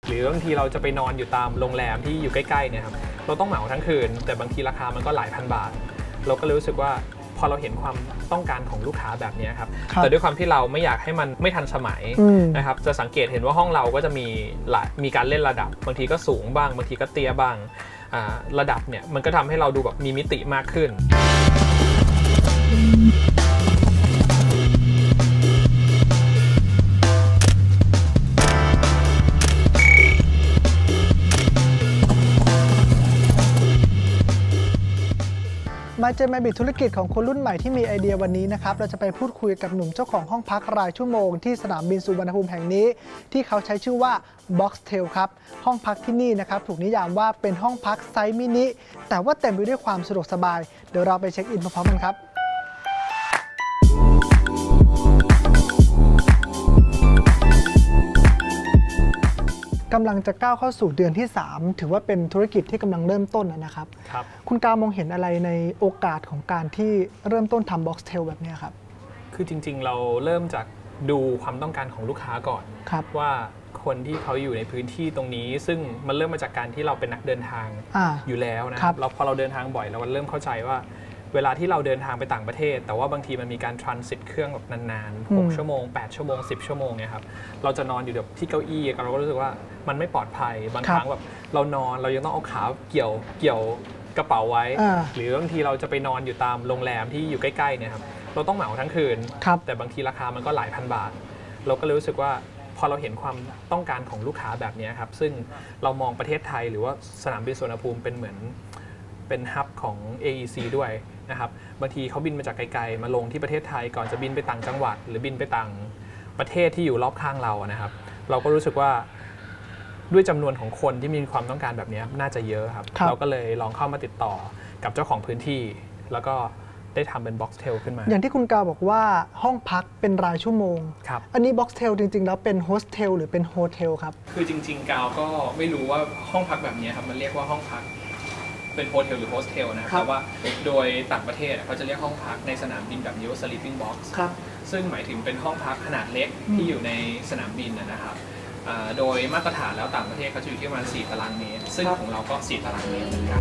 หรือบางทีเราจะไปนอนอยู่ตามโรงแรมที่อยู่ใกล้ๆเนี่ยครับเราต้องเหมาทั้งคืนแต่บางทีราคามันก็หลายพันบาทเราก็รู้สึกว่าพอเราเห็นความต้องการของลูกค้าแบบนี้ครับแต่ด้วยความที่เราไม่อยากให้มันไม่ทันสมัยนะครับจะสังเกตเห็นว่าห้องเราก็จะมีการเล่นระดับบางทีก็สูงบ้างบางทีก็เตี้ยบ้างระดับเนี่ยมันก็ทำให้เราดูแบบมีมิติมากขึ้นมาเจอมาบิดธุรกิจของคนรุ่นใหม่ที่มีไอเดียวันนี้นะครับเราจะไปพูดคุยกับหนุ่มเจ้าของห้องพักรายชั่วโมงที่สนามบินสุวรรณภูมิแห่งนี้ที่เขาใช้ชื่อว่า Boxtail ครับห้องพักที่นี่นะครับถูกนิยามว่าเป็นห้องพักไซส์มินิแต่ว่าเต็มไปด้วยความสะดวกสบายเดี๋ยวเราไปเช็คอินพร้อมๆกันครับกำลังจะก้าวเข้าสู่เดือนที่3ถือว่าเป็นธุรกิจที่กำลังเริ่มต้นนะครับคุณกาวมองเห็นอะไรในโอกาสของการที่เริ่มต้นทำ Boxtail แบบนี้ครับคือจริงๆเราเริ่มจากดูความต้องการของลูกค้าก่อนว่าคนที่เขาอยู่ในพื้นที่ตรงนี้ซึ่งมันเริ่มมาจากการที่เราเป็นนักเดินทางอยู่แล้วนะครับพอเราเดินทางบ่อยเราเริ่มเข้าใจว่าเวลาที่เราเดินทางไปต่างประเทศแต่ว่าบางทีมันมีการทรานสิตเครื่องแบบนานๆ6 ชั่วโมง 8 ชั่วโมง 10 ชั่วโมงเนี่ยครับเราจะนอนอยู่แบบที่เก้าอี้เราก็รู้สึกว่ามันไม่ปลอดภัยบางครั้งแบบเรานอนเรายังต้องเอาขาเกี่ยวกระเป๋าไว้หรือบางทีเราจะไปนอนอยู่ตามโรงแรมที่อยู่ใกล้ๆเนี่ยครับเราต้องเหมาทั้งคืนแต่บางทีราคามันก็หลายพันบาทเราก็รู้สึกว่าพอเราเห็นความต้องการของลูกค้าแบบนี้ครับซึ่งเรามองประเทศไทยหรือว่าสนามบินสุวรรณภูมิเป็นเหมือนเป็นฮับของ AEC ด้วยนะครับบางทีเขาบินมาจากไกลๆมาลงที่ประเทศไทยก่อนจะบินไปต่างจังหวัดหรือบินไปต่างประเทศที่อยู่รอบข้างเรานะครับเราก็รู้สึกว่าด้วยจำนวนของคนที่มีความต้องการแบบนี้น่าจะเยอะครับเราก็เลยลองเข้ามาติดต่อกับเจ้าของพื้นที่แล้วก็ได้ทำเป็น Boxtail ขึ้นมาอย่างที่คุณกาวบอกว่าห้องพักเป็นรายชั่วโมงอันนี้ Boxtail จริงๆแล้วเป็นโฮสเทลหรือเป็นโฮเทลครับคือจริงๆกาวก็ไม่รู้ว่าห้องพักแบบนี้ครับมันเรียกว่าห้องพักเป็นโฮเทลหรือโฮสเทลนะครับแต่ว่าโดยต่างประเทศเขาจะเรียกห้องพักในสนามบินแบบนี้ว่า sleeping box ซึ่งหมายถึงเป็นห้องพักขนาดเล็กที่อยู่ในสนามบินนะครับโดยมาตรฐานแล้วต่างประเทศเขาจะอยู่ที่ประมาณ4 ตารางเมตรซึ่งของเราก็4 ตารางเมตรเหมือนกัน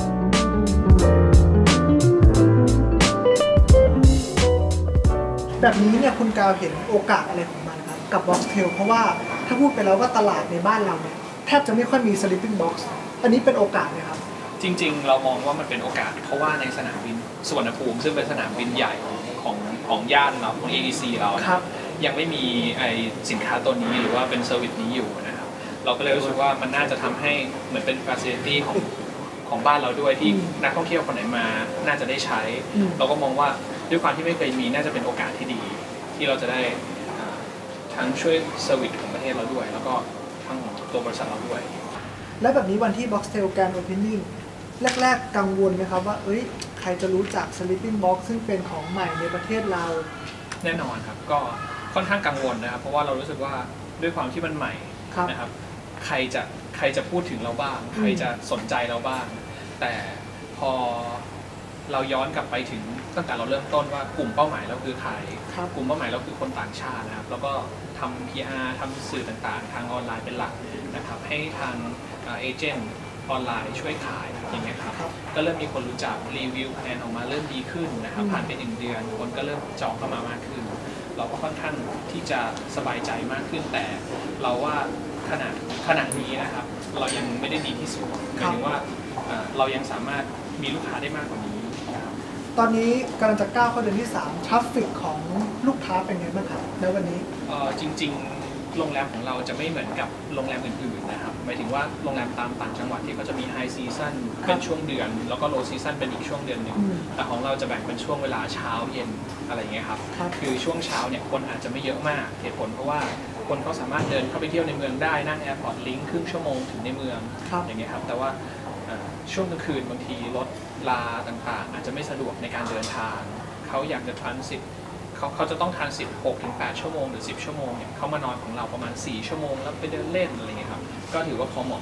แบบนี้เนี่ยคุณกาวเห็นโอกาสอะไรของมันครับกับ Boxtail เพราะว่าถ้าพูดไปแล้วว่าตลาดในบ้านเราเนี่ยแทบจะไม่ค่อยมี sleeping box อันนี้เป็นโอกาสไหมครับจริงๆเรามองว่ามันเป็นโอกาสเพราะว่าในสนามบินสุวรรณภูมิซึ่งเป็นสนามบินใหญ่ของย่านเราของ AEC เรายังไม่มีสินค้าตัวนี้หรือว่าเป็นเซอร์วิสนี้อยู่นะครับเราก็เลยรู้สึกว่ามันน่าจะทำให้เหมือนเป็นฟาซิลิตี้ของบ้านเราด้วยที่นักท่องเที่ยวคนไหนมาน่าจะได้ใช้เราก็มองว่าด้วยความที่ไม่เคยมีน่าจะเป็นโอกาสที่ดีที่เราจะได้ทั้งช่วยเซอร์วิสของประเทศเราด้วยแล้วก็ทั้งตัวบริษัทเราด้วยและแบบนี้วันที่ Boxtail Grand Opening แรกๆกังวลไหมครับว่าใครจะรู้จัก Sleeping Box ซึ่งเป็นของใหม่ในประเทศเราแน่นอนครับก็ค่อนข้างกังวลนะครับเพราะว่าเรารู้สึกว่าด้วยความที่มันใหม่นะครับใครจะพูดถึงเราบ้างใครจะสนใจเราบ้างแต่พอเราย้อนกลับไปถึงตั้งแต่เราเริ่มต้นว่ากลุ่มเป้าหมายเราคือใครกลุ่มเป้าหมายเราคือคนต่างชาตินะครับแล้วก็ทำ PR ทำสื่อต่างๆทางออนไลน์เป็นหลักนะครับให้ทางเอเจนต์ออนไลน์ช่วยขายอย่างเงี้ยครับก็เริ่มมีคนรู้จักรีวิวแพลนออกมาเริ่มดีขึ้นนะครับผ่านไป1 เดือนคนก็เริ่มจองเข้ามามากขึ้นเราก็ค่อนข้างที่จะสบายใจมากขึ้นแต่เราว่าขณะนี้นะครับเรายังไม่ได้ดีที่สุดหมายถึงว่าเรายังสามารถมีลูกค้าได้มากกว่านี้ตอนนี้กำลังจะก้าวเข้าเดือนที่3ทราฟฟิกของลูกค้าเป็นไงบ้างครับในวันนี้จริงๆโรงแรมของเราจะไม่เหมือนกับโรงแรมอื่นๆนะครับหมายถึงว่าโรงแรมตามต่างจังหวัดที่เขาจะมีไฮซีซั่นเป็นช่วงเดือนแล้วก็โลซีซั่นเป็นอีกช่วงเดือนหนึ่งแต่ของเราจะแบ่งเป็นช่วงเวลาเช้าเย็นอะไรอย่างเงี้ยครับคือช่วงเช้าเนี่ยคนอาจจะไม่เยอะมากเหตุผลเพราะว่าคนเขาสามารถเดินเข้าไปเที่ยวในเมืองได้นั่งแอร์พอร์ตลิงค์ครึ่งชั่วโมงถึงในเมืองอย่างเงี้ยครับแต่ว่าช่วงกลางคืนบางทีรถลาต่างๆอาจจะไม่สะดวกในการเดินทางเขาอยากจะทรานสิตเขาจะต้องทรานสิต 6-8 ชั่วโมงหรือ10 ชั่วโมงเนี่ยเขามานอนของเราประมาณ4 ชั่วโมงแล้วไปเดินเล่นอะไรเงี้ยครับก็ถือว่าพอเหมาะ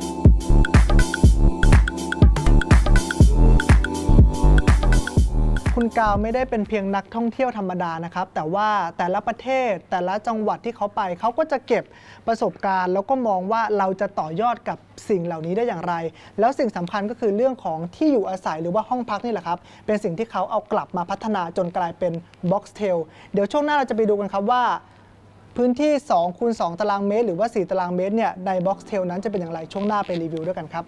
คคุณกาวไม่ได้เป็นเพียงนักท่องเที่ยวธรรมดานะครับแต่ว่าแต่ละประเทศแต่ละจังหวัดที่เขาไปเขาก็จะเก็บประสบการณ์แล้วก็มองว่าเราจะต่อยอดกับสิ่งเหล่านี้ได้อย่างไรแล้วสิ่งสำคัญก็คือเรื่องของที่อยู่อาศัยหรือว่าห้องพักนี่แหละครับเป็นสิ่งที่เขาเอากลับมาพัฒนาจนกลายเป็น Boxtail เดี๋ยวช่วงหน้าเราจะไปดูกันครับว่าพื้นที่2 คูณ 2 ตารางเมตรหรือว่า4 ตารางเมตรเนี่ยใน Boxtail นั้นจะเป็นอย่างไรช่วงหน้าไปรีวิวด้วยกันครับ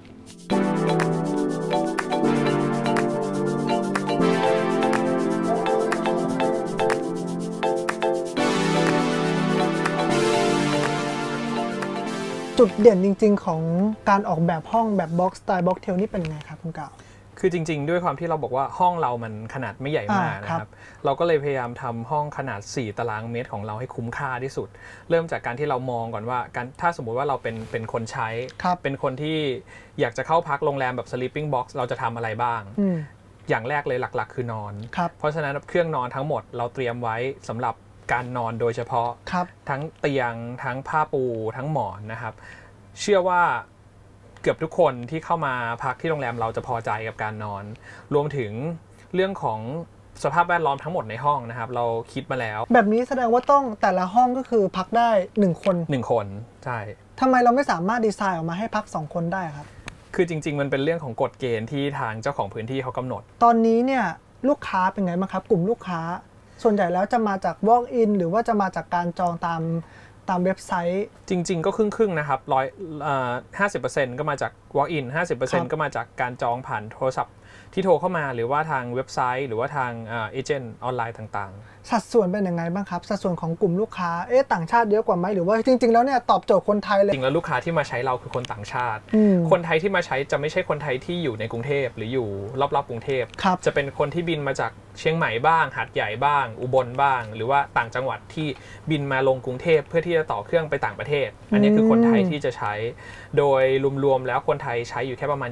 จุดเด่นจริงๆของการออกแบบห้องแบบบ็อกสไตล์บ็อกเทลนี่เป็นยังไงครับคุณกาวคือจริงๆด้วยความที่เราบอกว่าห้องเรามันขนาดไม่ใหญ่มากนะครับเราก็เลยพยายามทำห้องขนาด4 ตารางเมตรของเราให้คุ้มค่าที่สุดเริ่มจากการที่เรามองก่อนว่าการถ้าสมมุติว่าเราเป็นคนใช้เป็นคนที่อยากจะเข้าพักโรงแรมแบบ sleeping box เราจะทำอะไรบ้างอย่างแรกเลยหลักๆคือนอนเพราะฉะนั้นเครื่องนอนทั้งหมดเราเตรียมไว้สำหรับการนอนโดยเฉพาะทั้งเตียงทั้งผ้าปูทั้งหมอนนะครับเชื่อว่าเกือบทุกคนที่เข้ามาพักที่โรงแรมเราจะพอใจกับการนอนรวมถึงเรื่องของสภาพแวดล้อมทั้งหมดในห้องนะครับเราคิดมาแล้วแบบนี้แสดงว่าต้องแต่ละห้องก็คือพักได้1 คน 1 คนใช่ทำไมเราไม่สามารถดีไซน์ออกมาให้พัก2 คนได้ครับคือจริงๆมันเป็นเรื่องของกฎเกณฑ์ที่ทางเจ้าของพื้นที่เขากำหนดตอนนี้เนี่ยลูกค้าเป็นไงบ้างครับกลุ่มลูกค้าส่วนใหญ่แล้วจะมาจาก walk in หรือว่าจะมาจากการจองตามเว็บไซต์จริงๆก็ครึ่งๆนะครับ50%ก็มาจาก walk in 50% ก็มาจากการจองผ่านโทรศัพท์ที่โทรเข้ามาหรือว่าทางเว็บไซต์หรือว่าทางเอเจนต์ออนไลน์ต่างๆสัดส่วนเป็นยังไงบ้างครับสัดส่วนของกลุ่มลูกค้าต่างชาติเยอะกว่าไหมหรือว่าจริงๆแล้วเนี่ยตอบโจทย์คนไทยเลยจริงแล้วลูกค้าที่มาใช้เราคือคนต่างชาติคนไทยที่มาใช้จะไม่ใช่คนไทยที่อยู่ในกรุงเทพหรืออยู่รอบๆกรุงเทพจะเป็นคนที่บินมาจากเชียงใหม่บ้างหาดใหญ่บ้างอุบลบ้างหรือว่าต่างจังหวัดที่บินมาลงกรุงเทพเพื่อที่จะต่อเครื่องไปต่างประเทศอันนี้คือคนไทยที่จะใช้โดยรวมๆแล้วคนไทยใช้อยู่แค่ประมาณ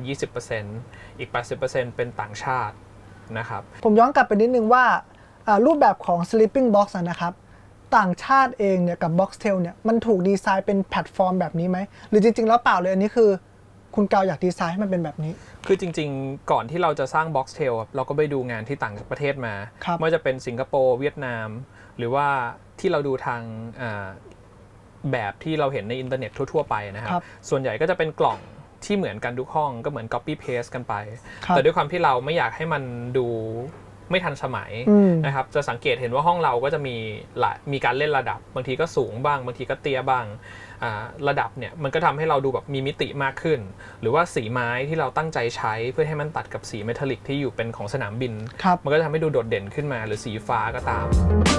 20% อีก 80% เป็นต่างชาตินะครับผมย้อนกลับไปนิดนึงว่ารูปแบบของ sleeping box นะครับต่างชาติเองเนี่ยกับ Boxtail เนี่ยมันถูกดีไซน์เป็นแพลตฟอร์มแบบนี้ไหมหรือจริงๆแล้วเปล่าเลยอันนี้คือคุณกาวอยากดีไซน์ให้มันเป็นแบบนี้คือจริงๆก่อนที่เราจะสร้าง Boxtail เราก็ไปดูงานที่ต่างประเทศมาไม่ว่าจะเป็นสิงคโปร์เวียดนามหรือว่าที่เราดูทางแบบที่เราเห็นในอินเทอร์เน็ตทั่วๆไปนะครับส่วนใหญ่ก็จะเป็นกล่องที่เหมือนกันทุกห้องก็เหมือน copy paste กันไปแต่ด้วยความที่เราไม่อยากให้มันดูไม่ทันสมัยนะครับจะสังเกตเห็นว่าห้องเราก็จะมีการเล่นระดับบางทีก็สูงบ้างบางทีก็เตี้ยบ้างระดับเนี่ยมันก็ทำให้เราดูแบบมีมิติมากขึ้นหรือว่าสีไม้ที่เราตั้งใจใช้เพื่อให้มันตัดกับสีเมทัลลิกที่อยู่เป็นของสนามบินมันก็จะทำให้ดูโดดเด่นขึ้นมาหรือสีฟ้าก็ตาม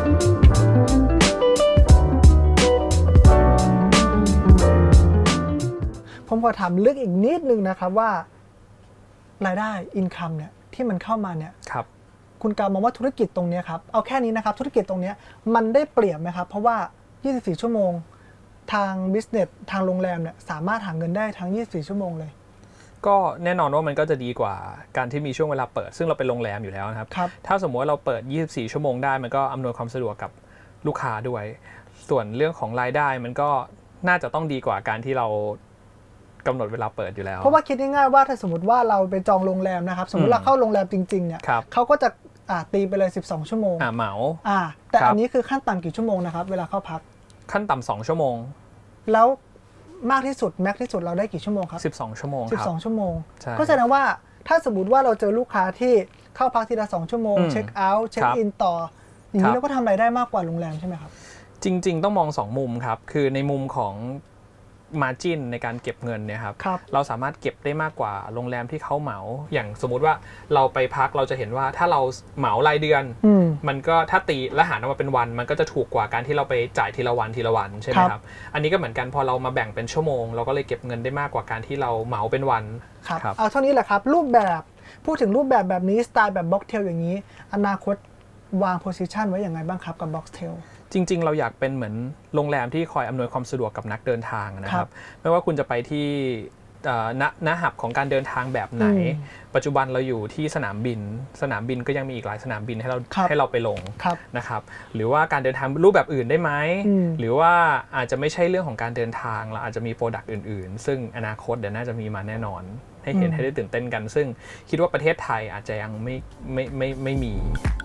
ผมขอถามลึกอีกนิดนึงนะครับว่ารายได้อินคัมเนี่ยที่มันเข้ามาเนี่ยคุณกาวมองว่าธุรกิจตรงนี้ครับเอาแค่นี้นะครับธุรกิจตรงนี้มันได้เปรียบไหมครับเพราะว่า24 ชั่วโมงทางบิสเนสทางโรงแรมเนี่ยสามารถหาเงินได้ทั้ง24 ชั่วโมงเลยก็แน่นอนว่ามันก็จะดีกว่าการที่มีช่วงเวลาเปิดซึ่งเราเป็นโรงแรมอยู่แล้วนะครับถ้าสมมติว่าเราเปิด24 ชั่วโมงได้มันก็อำนวยความสะดวกกับลูกค้าด้วยส่วนเรื่องของรายได้มันก็น่าจะต้องดีกว่าการที่เรากำหนดเวลาเปิดอยู่แล้วเพราะว่าคิดง่ายๆว่าถ้าสมมติว่าเราไปจองโรงแรมนะครับสมมติเราเข้าโรงแรมจริงๆเนี่ยเขาก็จะตีไปเลย12 ชั่วโมงเหมาแต่อันนี้คือขั้นต่ำกี่ชั่วโมงนะครับเวลาเข้าพักขั้นต่ำ2 ชั่วโมงแล้วมากที่สุดแม็กที่สุดเราได้กี่ชั่วโมงครับ 12 ชั่วโมง 12 ชั่วโมงก็แสดงว่าถ้าสมมติว่าเราเจอลูกค้าที่เข้าพักทีละ2 ชั่วโมงเช็คเอาท์เช็คอินต่ออย่างนี้เราก็ทำรายได้มากกว่าโรงแรมใช่ไหมครับจริงๆต้องมอง2 มุมครับคือในมุมของmargin ในการเก็บเงินเนี่ยครับเราสามารถเก็บได้มากกว่าโรงแรมที่เขาเหมาอย่างสมมุติว่าเราไปพักเราจะเห็นว่าถ้าเราเหมารายเดือนมันก็ถ้าตีและหารออกมาเป็นวันมันก็จะถูกกว่าการที่เราไปจ่ายทีละวันใช่ไหมครับอันนี้ก็เหมือนกันพอเรามาแบ่งเป็นชั่วโมงเราก็เลยเก็บเงินได้มากกว่าการที่เราเหมาเป็นวันครับเอาเท่านี้แหละครับรูปแบบพูดถึงรูปแบบนี้สไตล์แบบ Boxtail อย่างนี้อนาคตวาง position ไว้อย่างไรบ้างครับกับ Boxtail จริงๆเราอยากเป็นเหมือนโรงแรมที่คอยอำนวยความสะดวกกับนักเดินทางนะครับไม่ว่าคุณจะไปที่ณหับของการเดินทางแบบไหนปัจจุบันเราอยู่ที่สนามบินก็ยังมีอีกหลายสนามบินให้เราไปลงนะครับหรือว่าการเดินทางรูปแบบอื่นได้ไหมหรือว่าอาจจะไม่ใช่เรื่องของการเดินทางเราอาจจะมีโปรดักต์อื่นๆซึ่งอนาคตเดี๋ยวน่าจะมีมาแน่นอนให้เห็นให้ได้ตื่นเต้นกันซึ่งคิดว่าประเทศไทยอาจจะยังไม่มี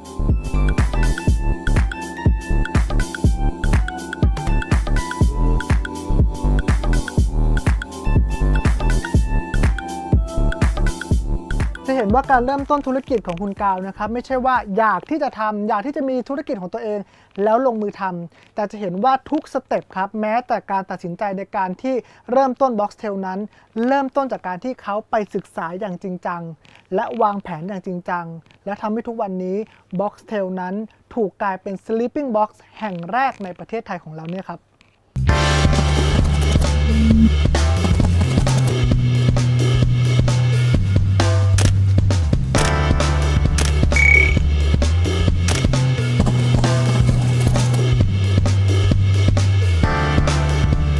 จะเห็นว่าการเริ่มต้นธุรกิจของคุณกาวนะครับไม่ใช่ว่าอยากที่จะทำอยากที่จะมีธุรกิจของตัวเองแล้วลงมือทำแต่จะเห็นว่าทุกสเต็ปครับแม้แต่การตัดสินใจในการที่เริ่มต้น Boxtel นั้นเริ่มต้นจากการที่เขาไปศึกษาอย่างจริงจังและวางแผนอย่างจริงจังและทำให้ทุกวันนี้ Boxtel นั้นถูกกลายเป็น Sleeping Box แห่งแรกในประเทศไทยของเราเนี่ยครับ